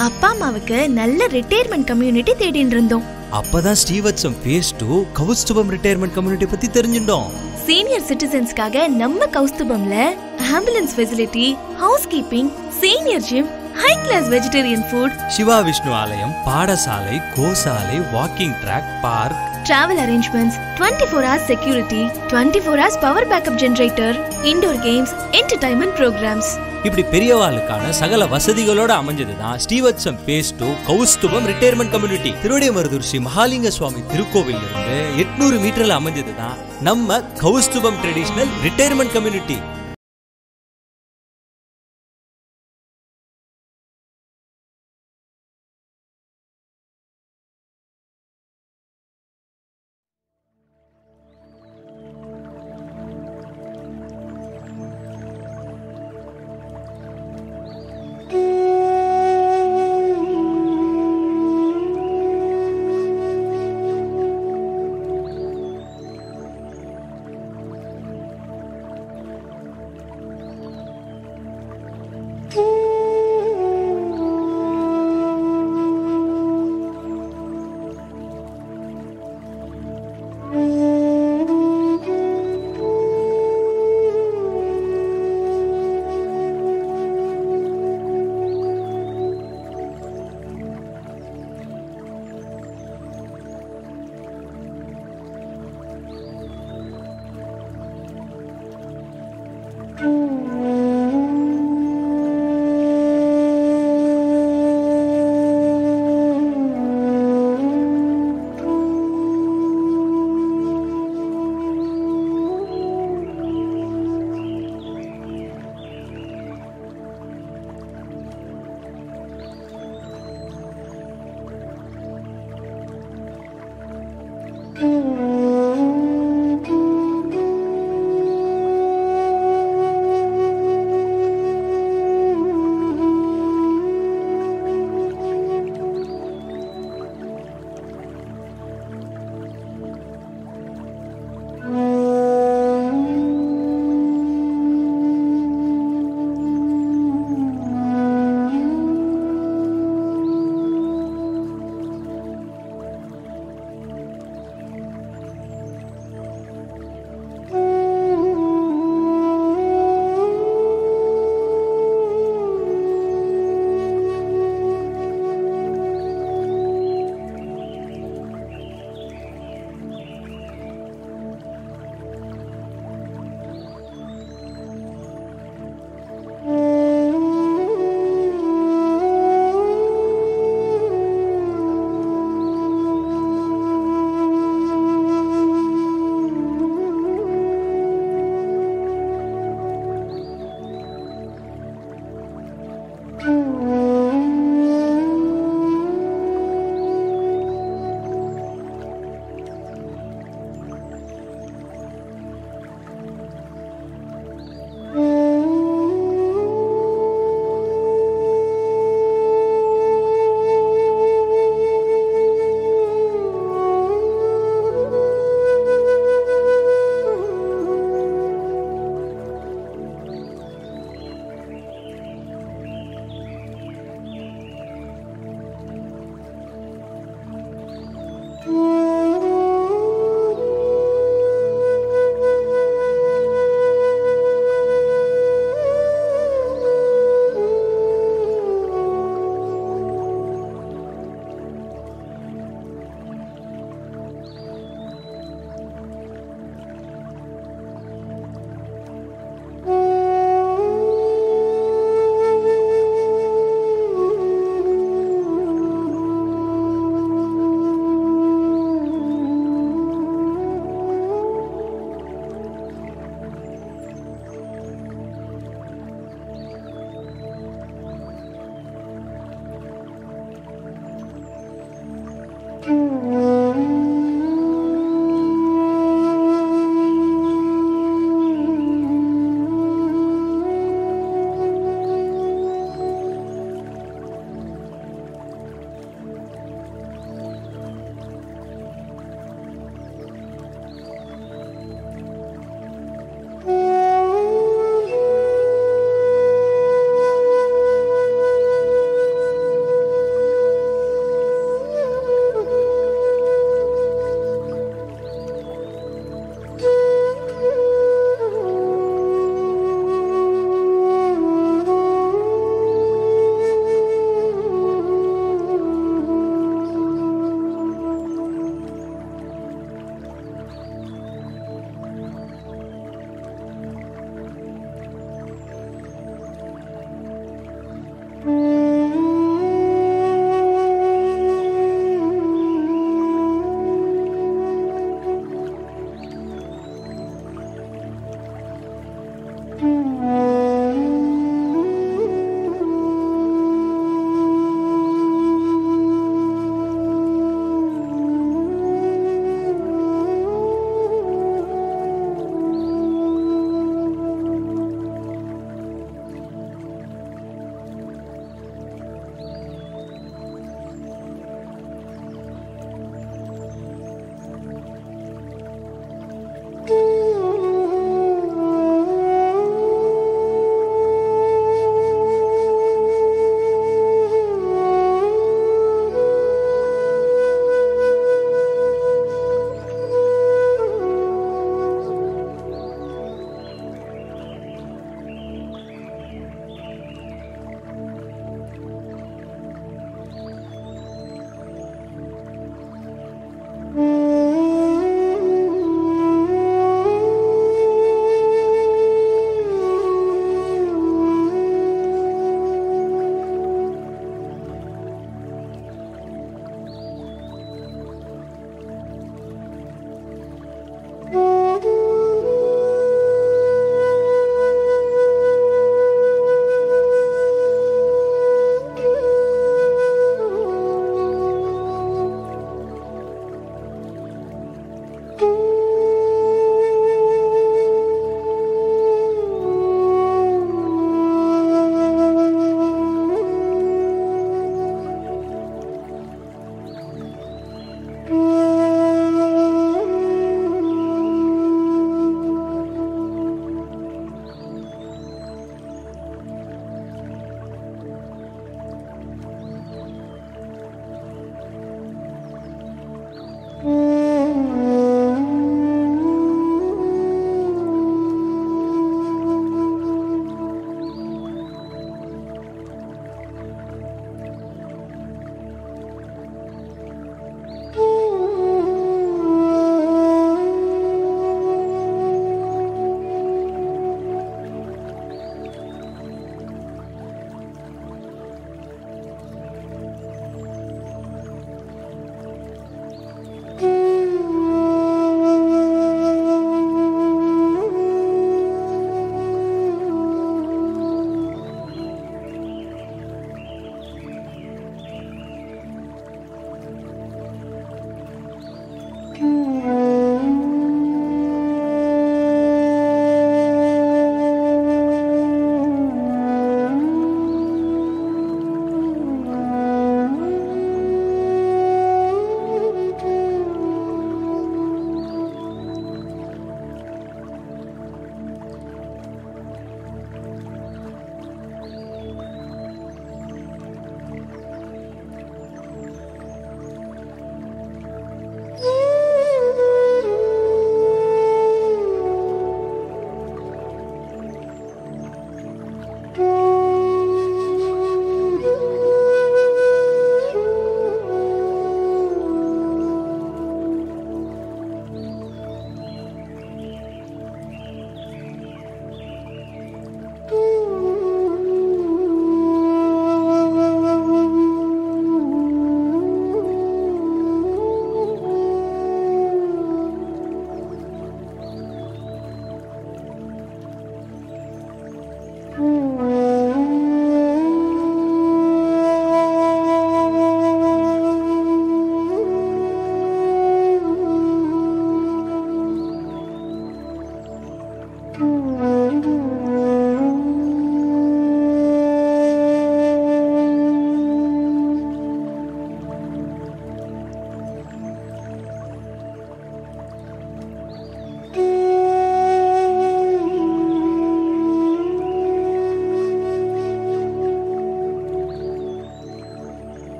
அப்பா அம்மாவுக்கு நல்ல ரிட்டையர்மெண்ட் கம்யூனிட்டி தேடிட்டு இருந்தோம். அப்பதான் Srivatsam phase 2 Kaustubham retirement community பத்தி தெரிஞ்சிட்டோம். சீனியர் சிட்டிசன்ஸ்க்காக நம்ம கௌஸ்துபம்ல ambulance facility, housekeeping, senior gym, high class vegetarian food, Shiva Vishnu ஆலயம், பாடசாலை, கோசாலை, walking track, park, travel arrangements, 24 hours security, 24 hours power backup generator, indoor games, entertainment programs. இப்படி பெரியவாளுக்கான சகல வசதிகளோட அமைஞ்சதுதான் Srivatsam phase 2 Kaustubham retirement community. Thiruvidaimarudur Sri Mahalinga Swamy திருக்கோவில் இருந்து 800 மீட்டர்ல அமைஞ்சதுதான் நம்ம கௌஸ்துபம் ட்ரெடிஷனல் ரிட்டையர்மெண்ட் கம்யூனிட்டி.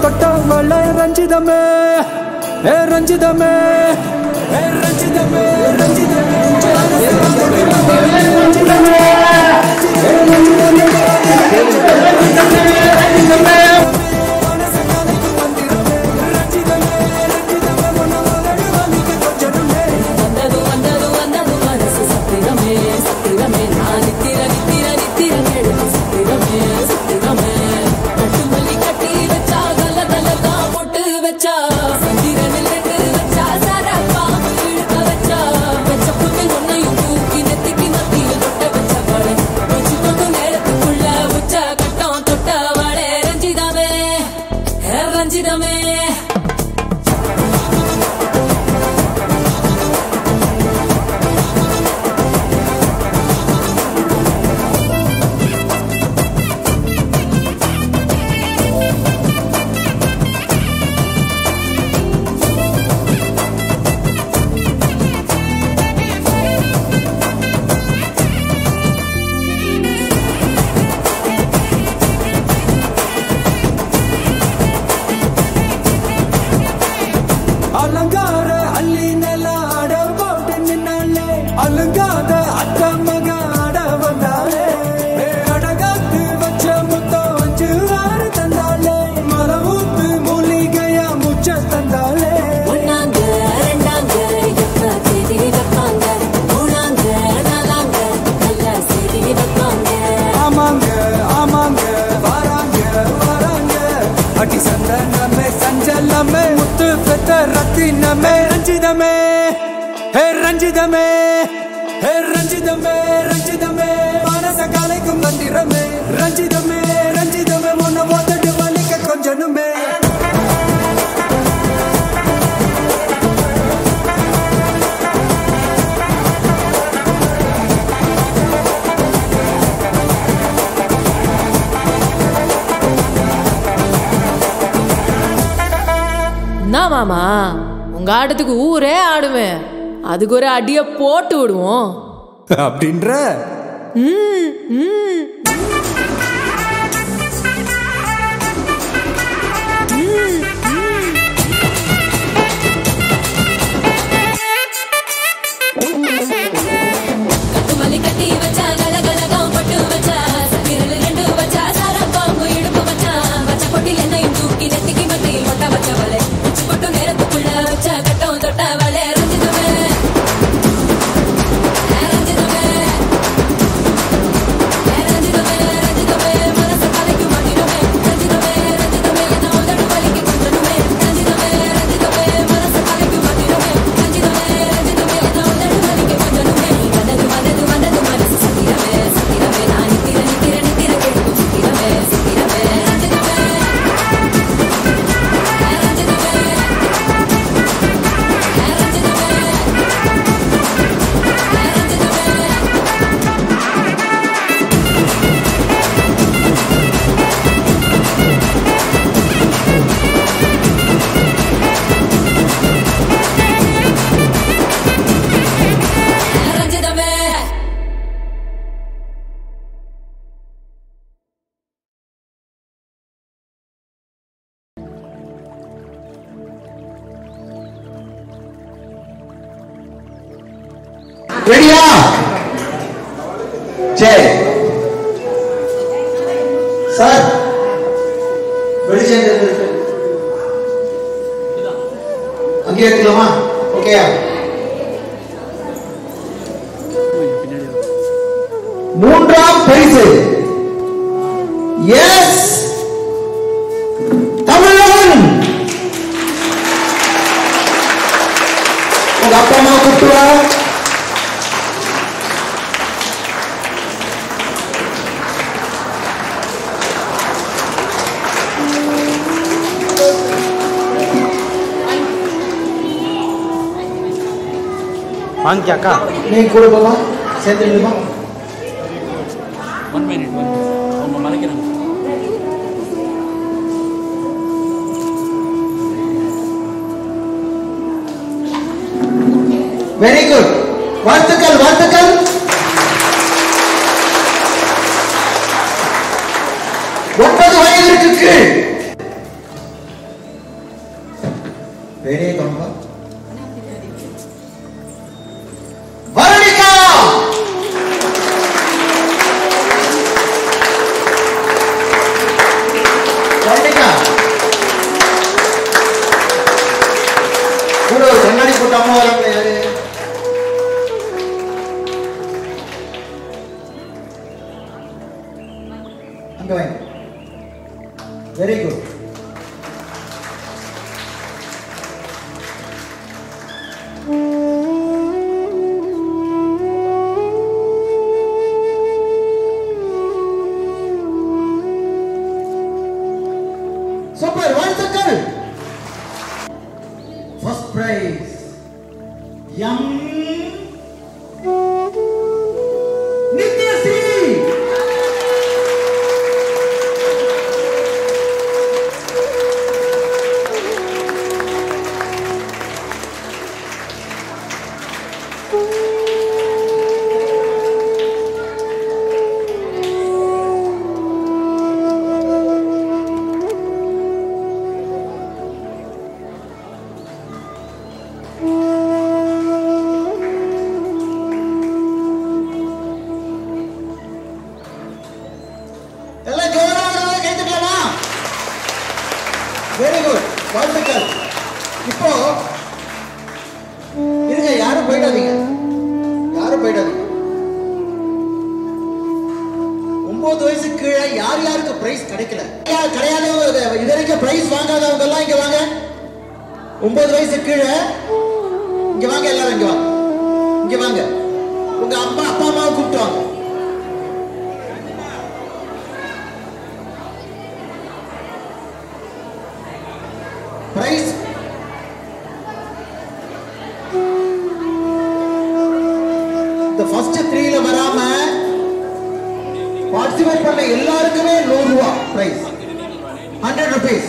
தொட்டவளே ரஞ்சிதமே ரஞ்சிதமே ரஞ்சிதமே ரஞ்சிதமே மாமா உங்க ஆட்டத்துக்கு ஊரே ஆடுவேன், அதுக்கு ஒரு அடிய போட்டு விடுவோம் அப்படின்ற. ரெடியா? சரி சார், வெளிச்சம் அங்கே எடுக்கலாமா? ஓகேயா? மூன்றாம் பரிசு எஸ் தமிழன். உங்க அப்பா அம்மா கூப்பிட்டு வாங்கியாக்கா நீ கூட போமா சேர்ந்துடுமா? அவங்க மறைக்கிறாங்க. வெரி குட், வாழ்த்துக்கள் வாழ்த்துக்கள். இங்க வாங்க. Very good. சூப்பர், வாழ்த்துக்கள். ஃபர்ஸ்ட் பிரைஸ் யம் நித்யஸ்ரீ. எல்லாம் ஜோராக கைத்தட்டலாமா? வெரி குட், வாழ்த்துக்கள். இப்போ இருங்க, யாரும் போயிடாதீங்க, யாரும் போயிடாதீங்க. 9 வயசுக்கு கீழே யார் யாருக்கு பிரைஸ் கிடைக்கல, கிடையாது, இது வரைக்கும் பிரைஸ் வாங்காதவங்க எல்லாம் இங்க வாங்க. 9 வயசுக்கு கீழே இங்க வாங்க, எல்லாரும் இங்க வாங்க, இங்க வாங்க. உங்க அப்பா அம்மாவை கூப்பிட்டு வாங்க. பிரைஸ் இந்த ஃபர்ஸ்ட் 3ல வராம பார்ட்டிசிபேட் பண்ண எல்லாருக்குமே 100 ரூபாய் பிரைஸ், 100 rupees.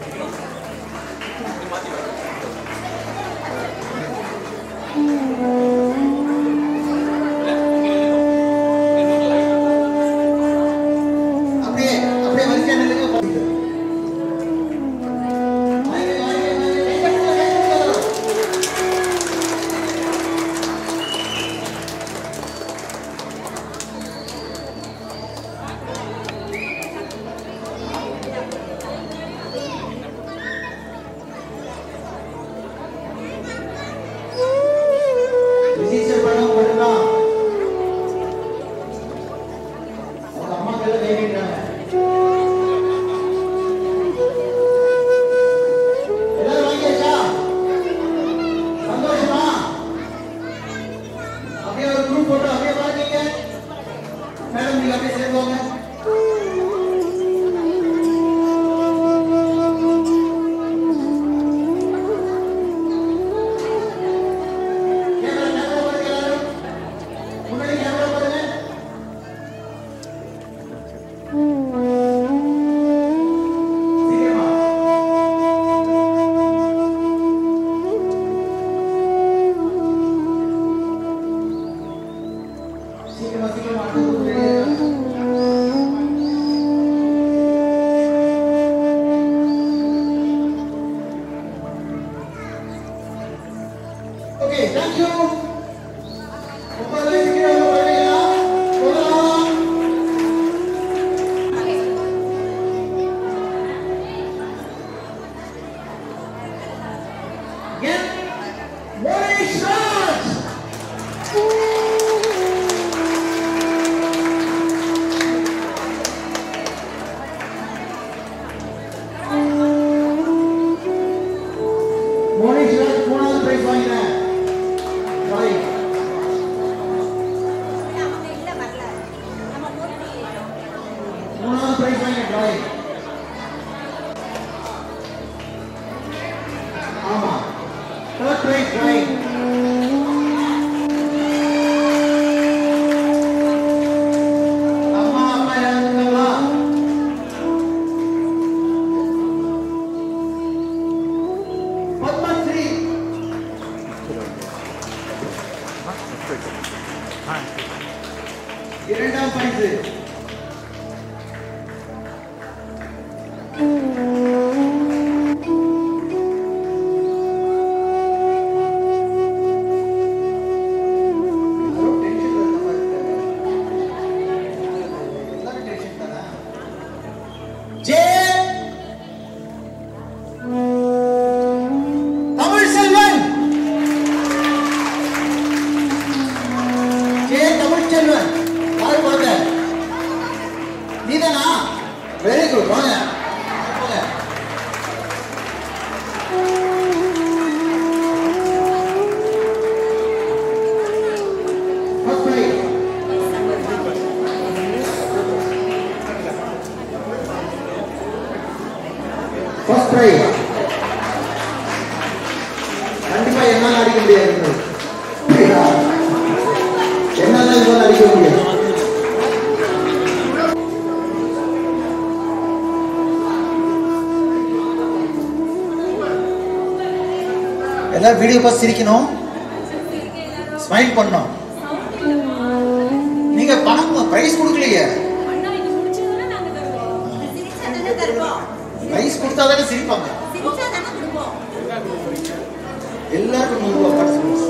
அப்படியே அப்படியே வரிசையா நில்லுங்க. ரிஜிஸ்டர் பண்ண போடுறா. அவங்க அம்மா கையில கை வைக்கிறாங்க. எல்லாரும் வாங்கியாச்சா? சந்தோஷமா? அப்படியே ஒரு குரூப் போட்டு அப்படியே வாங்கிங்க. மேடம் நீங்க அப்படியே சேர்ந்துவாங்க. Okay, thank you. இரண்டாம் பரிசு குட் வாங்க ஃபர்ஸ்ட் பிரைஸ் கண்டிப்பா என்னால அடிக்க முடியாது என்னால இவங்க அடிக்க முடியாது எல்லாரும் வீடியோ பார்த்து சிரிக்கணும் ஸ்மைல் பண்ணணும் நீங்க பணம் பிரைஸ் கொடுக்கலையே பிரைஸ் கொடுத்தா தானே சிரிப்பாங்க எல்லாருக்கும் 100 ரூபாய் பார்ட்டிசிபேட்ஸ்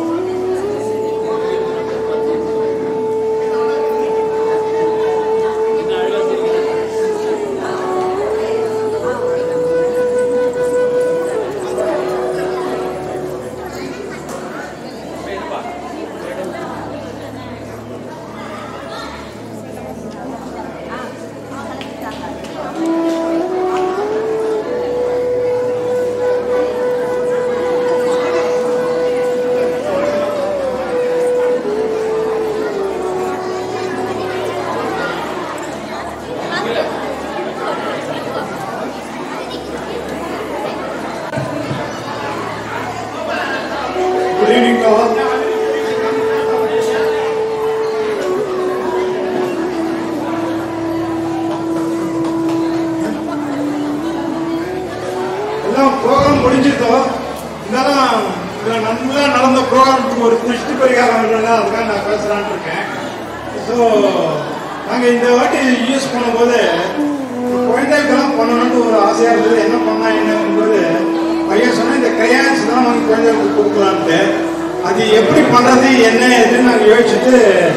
ப்ரோக்ராம் முடிஞ்சிருந்தோம் இருந்தாலும் நல்லா நடந்த ப்ரோக்ராமுக்கு ஒரு திருஷ்டி பரிகாரம் அதுக்காக நான் பேசுறான்னு இருக்கேன். ஸோ நாங்கள் இந்த வாட்டி யூஸ் பண்ணும்போது குழந்தைகளுக்கெல்லாம் பண்ணணும்னு ஒரு ஆசையாக இருந்தது. என்ன பண்ணா என்னங்கும்போது பையன் சொன்னால் இந்த கையான்ஸ் தான் நாங்கள் குழந்தைகளுக்கு கொடுக்கலான்ட்டு அது எப்படி பண்ணுறது என்ன எதுன்னு நாங்கள் யோசிச்சுட்டு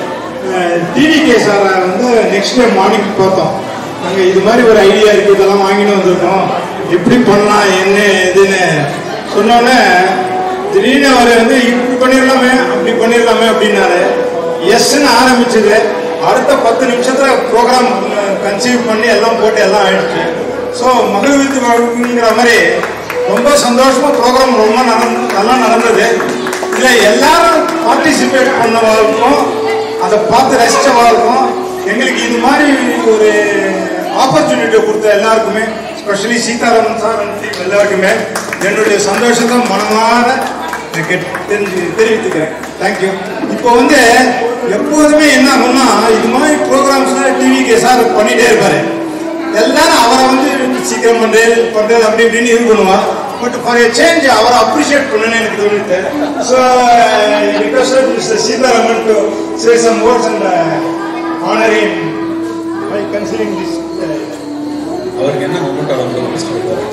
டிவிகே சாரை வந்து நெக்ஸ்ட் டே மார்னிங் பார்த்தோம். நாங்கள் இது மாதிரி ஒரு ஐடியா இருக்குது, இதெல்லாம் வாங்கிட்டு வந்திருக்கோம், எப்படி பண்ணலாம் என்ன எதுன்னு சொன்னோன்னே திடீர்னு அவர் வந்து இப்படி பண்ணிடலாமே அப்படி பண்ணிடலாமே அப்படின்னாரு. எஸ்ன்னு ஆரம்பிச்சது. அடுத்த 10 நிமிஷத்துல ப்ரோக்ராம் கன்சீவ் பண்ணி எல்லாம் போட்டு எல்லாம் ஆயிடுச்சு. ஸோ மகள் விருது வாழ்க்கைங்கிற மாதிரி ரொம்ப சந்தோஷமா ப்ரோக்ராம் ரொம்ப நல்லா நடந்தது. இதில் எல்லாரும் பார்ட்டிசிபேட் பண்ணவாருக்கும் அதை பார்த்து ரசிச்சவாருக்கும் எங்களுக்கு இது மாதிரி ஒரு ஆப்பர்ச்சுனிட்டி கொடுத்த எல்லாருக்குமே, ஸ்பெஷலி சீதாராமன் சார் எல்லாருக்குமே என்னுடைய சந்தோஷத்தை மனமாற தெரிவித்துக்கிறேன். தேங்க்யூ. இப்போ வந்து எப்போதுமே என்ன ஆகும்னா இது மாதிரி ப்ரோக்ராம்ஸ்லாம் டிவிக்கு சார் பண்ணிட்டே இருப்பாரு. எல்லாரும் அவரை வந்து சீக்கிரம் பண்றது அப்படி இப்படின்னு இது பண்ணுவார். பட் ஃபார் எ சேஞ்ச் அவரை அப்ரிஷியேட் பண்ணணும்னு எனக்கு தோணுது. So requested mister Seetharaman to say some words and honour him by considering this. அவருக்கு என்ன மொமெண்ட் ஆகும் சொல்லுவார்.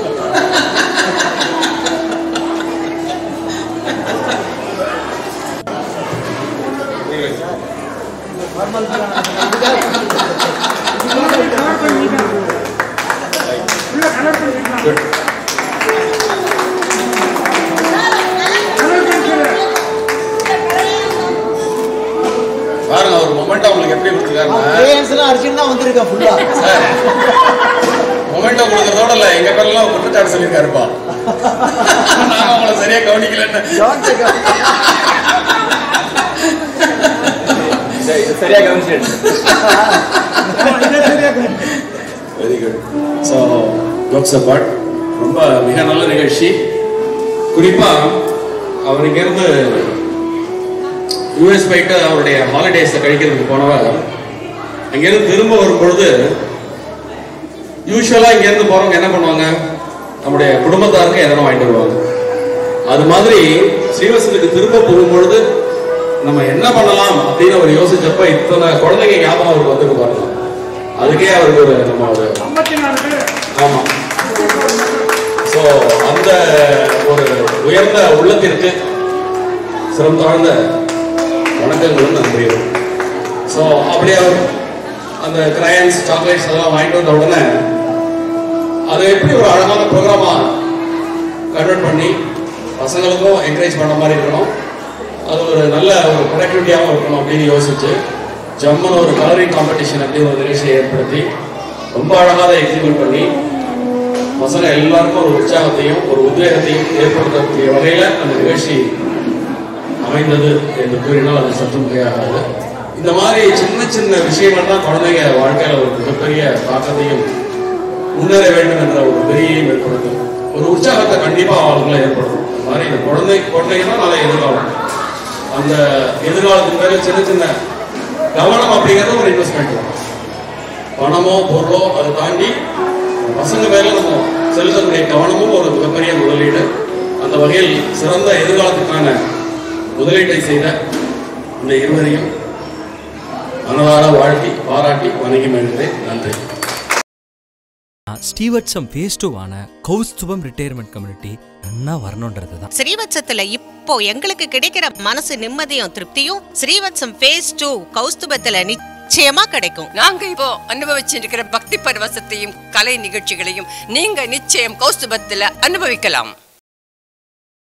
பாருங்க அவர் மொமெண்ட் உங்களுக்கு எப்படி கொடுத்துருக்காரு. அர்ஜுன் தான் வந்திருக்கேன் ஃபுல்லா. மொமெண்டோ கொடுக்கறதோட இல்ல எங்க பேர்லாம் குற்றச்சாட்டு சொல்லியிருக்காருப்பா. நாங்க அவங்கள சரியா கவனிக்கலன்னு. சரியா கவனிச்சு. Very good. So jokes apart ரொம்ப மிக நல்ல நிகழ்ச்சி. குறிப்பா அவர் இங்கிருந்து யூஎஸ் போயிட்டு அவருடைய ஹாலிடேஸை கழிக்கிறதுக்கு போனவர் அங்கிருந்து திரும்ப வரும்பொழுது யூஸ்வலா இங்கிருந்து போறவங்க என்ன பண்ணுவாங்க, நம்முடைய குடும்பத்தாருக்கு எதனா வாங்கிட்டு வருவாங்க. அது மாதிரி ஸ்ரீவசத்துக்கு திரும்ப போகும்பொழுது நம்ம என்ன பண்ணலாம் அப்படின்னு அவர் யோசிச்சப்ப இத்தனை குழந்தைங்க ஞாபகம் அவருக்கு வந்துட்டு பாருங்க. அதுக்கே அவருக்கு ஒரு நம்ம ஒரு ஆமா. ஸோ அந்த ஒரு உயர்ந்த உள்ளத்திற்கு சிரம் தாழ்ந்த வணக்கங்களும் நன்றியும். ஸோ அப்படி அவர் அந்த கிரையன்ஸ் சாக்லேட்ஸ் எல்லாம் வாங்கிட்டு வந்த உடனே அதை எப்படி ஒரு அழகான ப்ரோக்ராமா கன்வெர்ட் பண்ணி பசங்களுக்கும் என்கரேஜ் பண்ண மாதிரி இருக்கணும், அது ஒரு நல்ல ஒரு ப்ரொடக்டிவிட்டியாகவும் இருக்கணும் அப்படின்னு யோசிச்சு ஜம்முன்னு ஒரு கலரிங் காம்படிஷன் அப்படின்னு ஒரு நிகழ்ச்சியை ஏற்படுத்தி ரொம்ப அழகாக எக்ஸிக்யூட் பண்ணி பசங்க எல்லாருக்கும் ஒரு உற்சாகத்தையும் ஒரு உத்வேகத்தையும் ஏற்படுத்தக்கூடிய வகையில் அந்த நிகழ்ச்சி அமைந்தது என்று கூறினால் அது சற்று மிகையாகாது. இந்த மாதிரி சின்ன சின்ன விஷயங்கள் தான் குழந்தைங்க வாழ்க்கையில் ஒரு மிகப்பெரிய தாக்கத்தையும் முன்னேற வேண்டும் என்ற ஒரு வெறியையும் ஏற்படுத்தும், ஒரு உற்சாகத்தை கண்டிப்பாக அவர்களை ஏற்படுத்தும். இந்த மாதிரி இந்த குழந்தைங்க தான் நல்ல எதிர்காலம். அந்த எதிர்காலத்துக்கு மேலே சின்ன சின்ன கவனம் அப்படிங்கிறது ஒரு இன்வெஸ்ட்மெண்ட். பணமோ பொருளோ அதை தாண்டி பசங்க மேல நம்ம செலுத்தக்கூடிய கவனமும் ஒரு மிகப்பெரிய முதலீடு. அந்த வகையில் சிறந்த எதிர்காலத்துக்கான முதலீட்டை செய்த இந்த இருவரையும் மனதார வாழ்த்தி பாராட்டி வணங்கி மகிழ்ந்தேன். நன்றி. Srivatsam phase 2 Kaustubham retirement community நன்னா வரணும்ன்றதுதான். ஸ்ரீவத்சத்துல இப்போ எங்களுக்கு கிடைக்கிற மனசு நிம்மதியும் திருப்தியும் ஸ்ரீவத்சம் ஃபேஸ் 2 கௌஸ்துபத்துல நிச்சயமா கிடைக்கும். நாங்க இப்போ அனுபவிச்சிருக்கிற பக்தி பரவசத்தையும் கலை நிகழ்ச்சிகளையும் நீங்க நிச்சயம் கௌஸ்துபத்துல அனுபவிக்கலாம்.